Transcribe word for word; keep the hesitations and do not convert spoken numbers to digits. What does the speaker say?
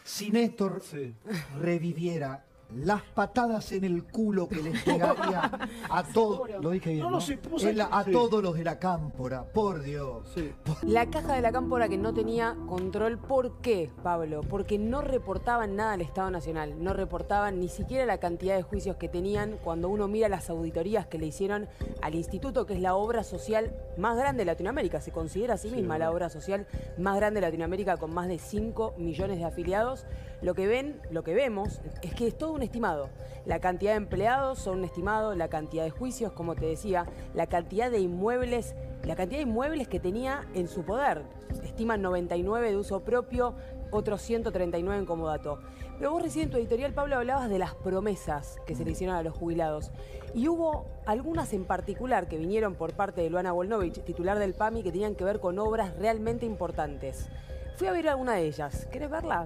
Si Néstor Sí. reviviera las patadas en el culo que les pegaría a todos, lo dije bien, No, ¿no? no, sí, vos En sabés la- que- a sí. todos los de la cámpora, por Dios. Sí. La caja de la cámpora que no tenía control, ¿por qué, Pablo? Porque no reportaban nada al Estado Nacional, no reportaban ni siquiera la cantidad de juicios que tenían. Cuando uno mira las auditorías que le hicieron al instituto, que es la obra social más grande de Latinoamérica, se considera a sí misma la obra social más grande de Latinoamérica con más de cinco millones de afiliados, lo que ven, lo que vemos es que es todo un estimado. La cantidad de empleados son un estimado, la cantidad de juicios, como te decía, la cantidad de inmuebles, la cantidad de inmuebles que tenía en su poder. Estiman noventa y nueve de uso propio, otros ciento treinta y nueve en comodato. Pero vos recién en tu editorial, Pablo, hablabas de las promesas que se le hicieron a los jubilados. Y hubo algunas en particular que vinieron por parte de Luana Volnovich, titular del P A M I, que tenían que ver con obras realmente importantes. Fui a ver alguna de ellas. ¿Querés verla?